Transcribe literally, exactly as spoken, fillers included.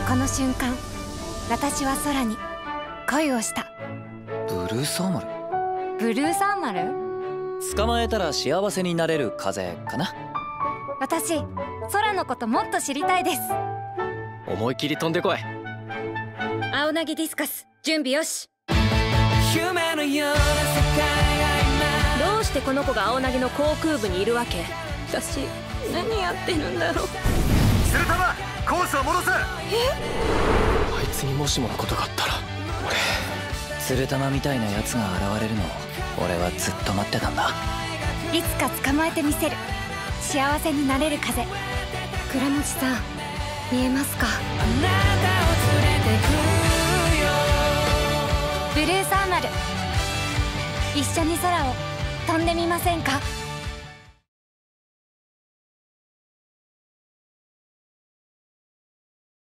この瞬間、私は空に恋をした。 ブルーサーマル。 ブルーサーマル？ 捕まえたら幸せになれる風かな。 私、空のこともっと知りたいです。 思い切り飛んでこい。 青凪ディスカス、準備よし。 夢のような世界が今どうしてこの子が青凪の航空部にいるわけ？私何やってるんだろう。 鶴玉、コースを戻せ。 あいつにもしものことがあったら俺。 鶴玉みたいなやつが現れるのを俺はずっと待ってたんだ。 いつか捕まえてみせる。幸せになれる風。倉持さん、見えますか？ あなたを連れてくよ。 ブルーサーマル、一緒に空を飛んでみませんか？